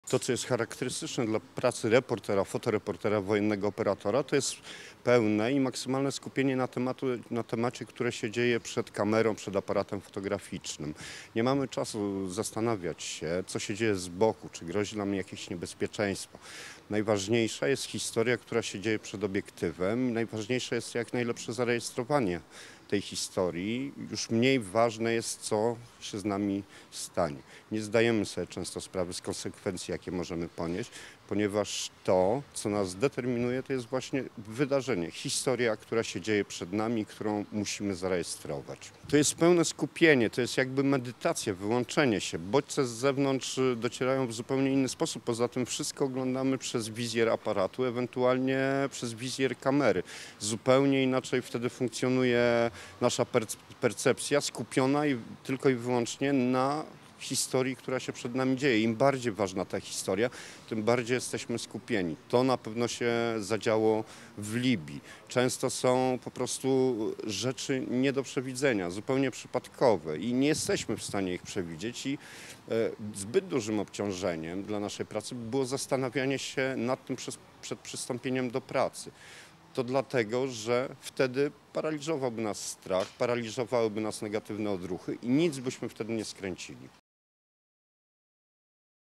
To, co jest charakterystyczne dla pracy reportera, fotoreportera, wojennego operatora, to jest pełne i maksymalne skupienie na temacie, które się dzieje przed kamerą, przed aparatem fotograficznym. Nie mamy czasu zastanawiać się, co się dzieje z boku, czy grozi nam jakieś niebezpieczeństwo. Najważniejsza jest historia, która się dzieje przed obiektywem. Najważniejsze jest jak najlepsze zarejestrowanie tej historii. Już mniej ważne jest, co się z nami stanie. Nie zdajemy sobie często sprawy z konsekwencji, jakie możemy ponieść, ponieważ to, co nas determinuje, to jest właśnie wydarzenie, historia, która się dzieje przed nami, którą musimy zarejestrować. To jest pełne skupienie, to jest jakby medytacja, wyłączenie się. Bodźce z zewnątrz docierają w zupełnie inny sposób. Poza tym wszystko oglądamy przez wizjer aparatu, ewentualnie przez wizjer kamery. Zupełnie inaczej wtedy funkcjonuje nasza percepcja, skupiona tylko i wyłącznie na historii, która się przed nami dzieje. Im bardziej ważna ta historia, tym bardziej jesteśmy skupieni. To na pewno się zadziało w Libii. Często są po prostu rzeczy nie do przewidzenia, zupełnie przypadkowe i nie jesteśmy w stanie ich przewidzieć i zbyt dużym obciążeniem dla naszej pracy było zastanawianie się nad tym przed przystąpieniem do pracy. To dlatego, że wtedy paraliżowałby nas strach, paraliżowałyby nas negatywne odruchy i nic byśmy wtedy nie skręcili.